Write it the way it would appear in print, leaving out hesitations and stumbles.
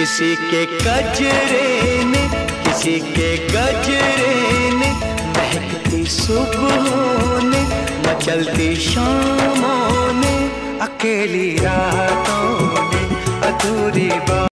किसी के गजरे ने, किसी के गजरे ने, महकती सुबहों ने, मचलती शामों ने, अकेली रातों ने, अधूरी